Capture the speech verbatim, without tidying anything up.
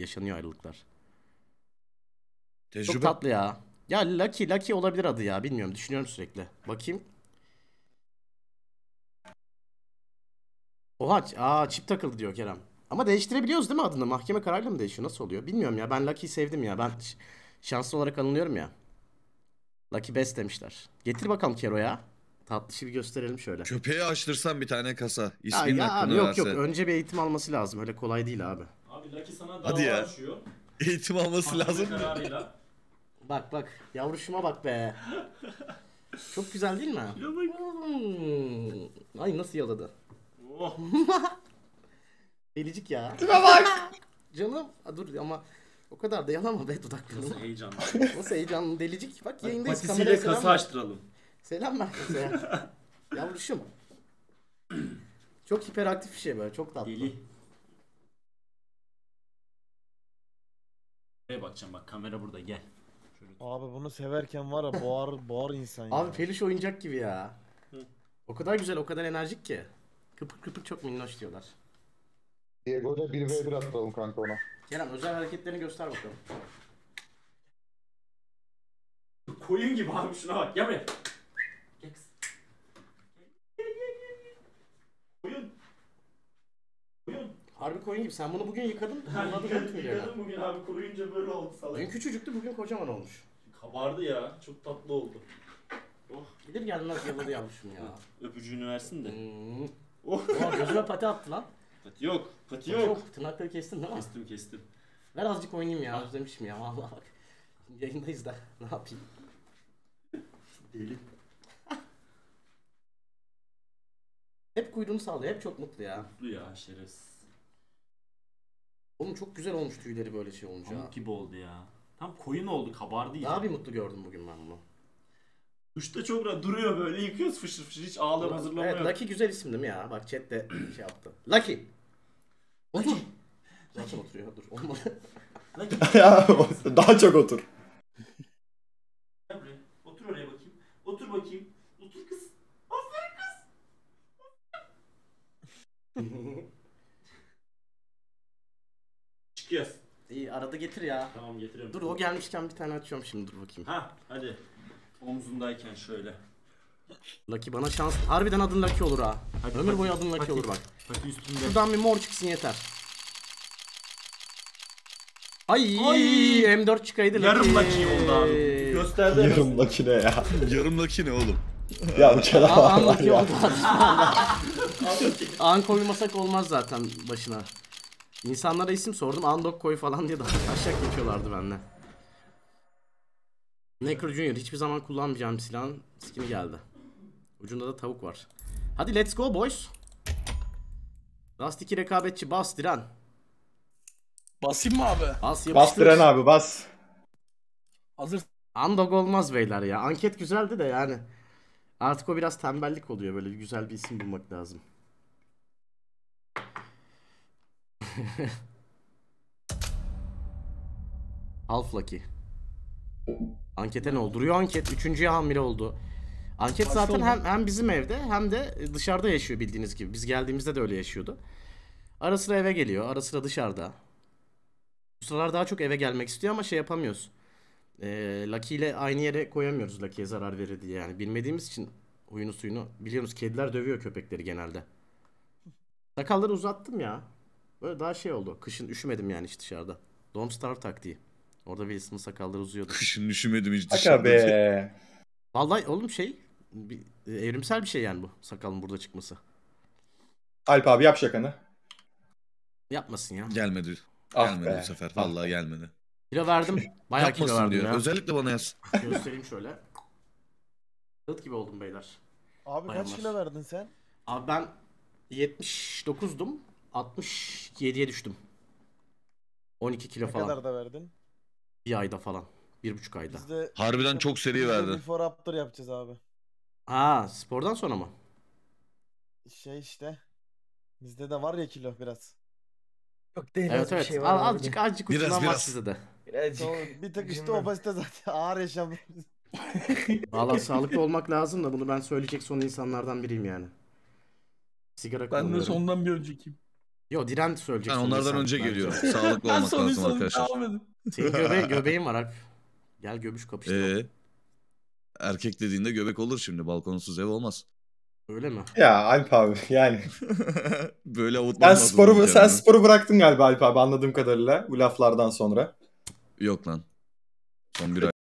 yaşanıyor ayrılıklar. Tecrübe. Çok tatlı ya. Ya Lucky, Lucky olabilir adı ya. Bilmiyorum, düşünüyorum sürekli. Bakayım. Oha, aa çip takıldı diyor Kerem. Ama değiştirebiliyoruz değil mi adını? Mahkeme kararıyla mı değişiyor? Nasıl oluyor? Bilmiyorum ya. Ben Lucky'yi sevdim ya. Ben ş- şanslı olarak anılıyorum ya. Lucky Best demişler. Getir bakalım Kero'ya. Tatlışı bir gösterelim şöyle. Köpeğe açtırsan bir tane kasa. Ya, İsminin ya abi hakkını yok yok. verse. Önce bir eğitim alması lazım. Öyle kolay değil abi. Abi Lucky sana Hadi dava ya. açıyor. Eğitim alması Mahkeme lazım mı? kararıyla. Bak bak. Yavruşuma bak be. Çok güzel değil mi? Hmm. Ay nasıl yaladı. Oh. Delicik ya. Tipe bak. Canım. Aa, dur ama o kadar da yalama be dudaklarını. Nasıl heyecanlı. Nasıl heyecanlı delicik. Bak yayındayız. Patisiyle Kameraya selam kasa ver. açtıralım. Selam ver kasaya. Yavruşum. Çok hiperaktif bir şey böyle. Çok tatlı. Deli. Buraya bakacağım bak, kamera burada, gel. Şöyle. Abi bunu severken var ya boğar boğar insan ya. Abi peluş oyuncak gibi ya. O kadar güzel, o kadar enerjik ki. Kıpır kıpır çok minnoş diyorlar. Diego'da bir ve bir atalım kanka ona. Kerem özel hareketlerini göster bakalım. Koyun gibi abi, şuna bak. Gel buraya. Gel kız. Koyun. Koyun. Harbi koyun gibi. Sen bunu bugün yıkadın. Ha, Anladın mı yıkadım, tüylerini? yıkadım bugün abi, kuruyunca böyle oldu salak. Dün küçücüktü, bugün kocaman olmuş. Kabardı ya, çok tatlı oldu. Oh. Gelir gelmez yaladı yavruşum ya. Öpücüğünü versin de. Hmm. Oh. Oha gözüme pati attı lan. Pati yok, pati yok. Çok. Tırnakları kestin değil mi? Kestim kestim. Ver azıcık oynayayım ya. Özlemişim ya. Vallahi bak. Yayındayız da. Ne yapayım? Deli. Hep kuyruğunu sallıyor. Hep çok mutlu ya. Mutlu ya, şerefsiz. Oğlum çok güzel olmuş tüyleri böyle şey olunca. Pamuk gibi oldu ya. Tam koyun oldu, kabardı iyice. Daha bir mutlu gördüm bugün ben bunu. Duşta çok rahat duruyor böyle, yıkıyoruz fışır fışır, hiç ağlama hazırlama Evet, yok. Lucky güzel isim değil mi ya? Bak chat de şey yaptı. Lucky. Otur. Zaten oturuyor. Dur. Olmadı. Ya daha çok otur. Gel buraya. Otur oraya bakayım. Otur bakayım. Otur kız. Aferin kız. Çıkıyoruz. İyi arada getir ya. Tamam, getiriyorum. Dur o gelmişken bir tane açıyorum şimdi, dur bakayım. Ha hadi. Omzundayken şöyle. Lucky bana şans. Harbiden adın Lucky olur ha. Hadi, Ömür hadi, boyu adın Lucky hadi. olur bak. Hadi üstünde. Şuradan bir mor çıksın yeter. Ay, Ay. M dört çıkaydı Yarım Lucky oldu abi. Gösterdi. Yarım makine ya. Yarım laki ne oğlum? Ya bu kelam An, an var Lucky ya. oldu. An koymasak olmaz zaten başına. İnsanlara isim sordum. Andok koy falan diye daha aşağı geçiyorlardı benden. Necro Junior hiçbir zaman kullanmayacağım bir silahın skini geldi. Ucunda da tavuk var. Hadi let's go boys. Last iki rekabetçi bas diren. Basayım mı abi? Bas yapıştır. Bas Diren abi bas. Hazır. Andog olmaz beyler ya. Anket güzeldi de yani. Artık o biraz tembellik oluyor. Böyle güzel bir isim bulmak lazım. Half Lucky. Ankete ne oldu? Duruyor anket. Üçüncüye hamile oldu. Anket Kaçta zaten oldu? hem, hem bizim evde hem de dışarıda yaşıyor bildiğiniz gibi. Biz geldiğimizde de öyle yaşıyordu. Ara sıra eve geliyor. Ara sıra dışarıda. Bu sıralar daha çok eve gelmek istiyor ama şey yapamıyoruz. Ee, Lucky ile aynı yere koyamıyoruz, Lucky'ye zarar verir diye yani. Bilmediğimiz için huyunu suyunu. Biliyorsunuz kediler dövüyor köpekleri genelde. Sakalları uzattım ya. Böyle daha şey oldu. Kışın üşümedim yani hiç dışarıda. Don't Starve taktiği. Orada Wilson'ın sakalları uzuyordu. Kışın üşümedim hiç Aga dışarıda. be. Vallahi oğlum şey bir, evrimsel bir şey yani bu sakalın burada çıkması. Alp abi yap şakanı. Yapmasın ya. Gelmedi. Ah Gelmedi be. bu sefer. Ah Vallahi gelmedi. Kilo verdim. Bayağı kilo Yapmasın verdim diyor. ya. Özellikle bana yaz. Göstereyim şöyle. Kılıt gibi oldum beyler. Abi kaç Bayanlar. kilo verdin sen? Abi ben yetmiş dokuzdum. altmış yediye düştüm. on iki kilo Ne falan. kadar da verdin? Bir ayda falan. Bir buçuk ayda. Biz de Harbiden çok seri biz de verdi. Before After yapacağız abi. Ha, spordan sonra mı? Şey işte. Bizde de var ya kilo biraz. Yok değil. Evet az bir evet. şey var Al, abi. azıcık azıcık Biraz, ucundan var biraz. sizde de. Birazcık. Doğru, bir tek işte Bilmem. obezite zaten ağır yaşam. Valla sağlıklı olmak lazım da bunu ben söyleyecek son insanlardan biriyim yani. Sigara Ben de kullanıyorum. sondan bir öncekiyim. Yo diren söyleyecek. Ben son onlardan insan önce bence. geliyorum. Sağlıklı Ben olmak sonuyu lazım sonuyu arkadaşlar. devam edin. Senin göbe göbeğin var Alp. Gel göbüş kapıştıralım. Ee, erkek dediğinde göbek olur şimdi. Balkonsuz ev olmaz. Öyle mi? Ya Alp abi yani. Böyle avutman Sen lazım sporu, kendini. sen sporu bıraktın galiba Alp abi anladığım kadarıyla bu laflardan sonra. Yok lan. Son bir ay.